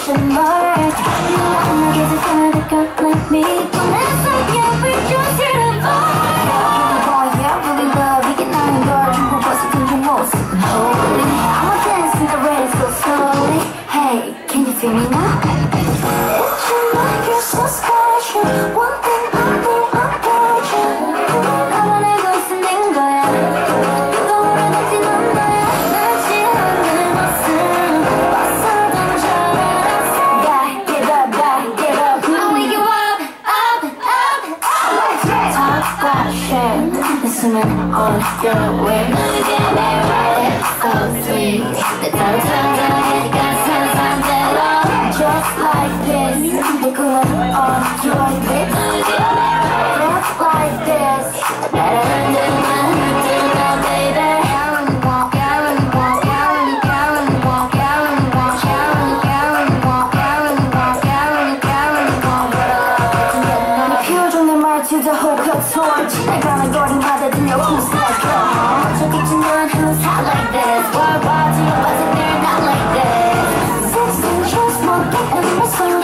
should learn. You wanna get the kind of girl like me. Don't ask like yeah, we're just here to vibe. Yeah, really love 이게 나인 걸 중국 버스 등중 모습. Holy, I'ma dance in the red so slowly. Hey, can you feel me now? It's your mind, you're so special. One thing I know about you. 나만 알고 있는 거야. 누가 뭐라든지 넌 너야. 날 지우는 모습 벌써 던져놨어. Gotta get up, gotta get up. Now we go up, up, up, up. Talk about shit. 있으면 on your way. Look at me right, it's so sweet. 내 다른 상상이니까 상상대로. Just like this, 내 꿈은 on your lips. Look at me right, just like this. Better than my baby. Gallon walk, gallon walk, gallon, gallon walk, gallon walk, gallon, gallon walk, gallon walk, gallon, gallon walk. 내 표정의 말투도 호흡소리 지나가는 거리마다 들려 who's that girl. 저기 있는 who's hot like this. Why do you wasn't there not like this? Sexy, just walk in my soul.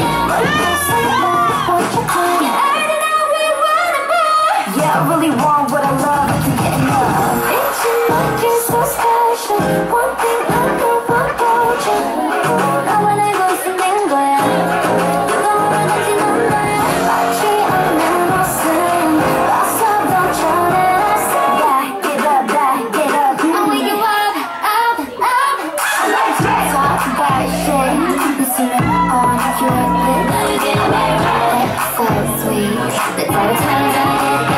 Yeah, I really want what I love, I can get enough. It's like you're so special. One thing I know about you. 나만 알고 있는 거야. 누가 뭐라든지 넌 너야. 마치 않는 모습 벌써 던져놨어. Gotta get up, gotta get up. Now we go up, up, up, up. Talk about shit. 있으면 on your lips. Look at me right, so sweet. 내 다른 상상이니까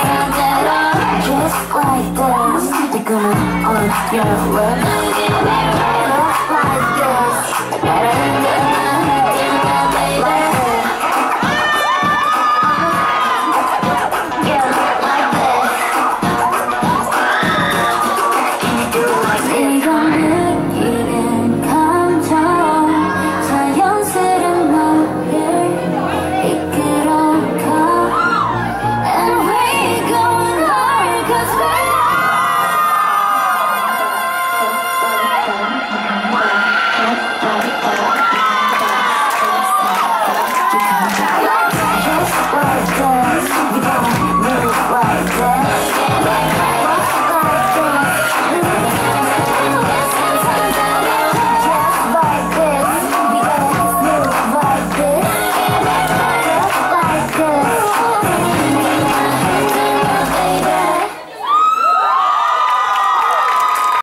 상상대로. Just like this, 내 꿈은 on your lips. Look at me right.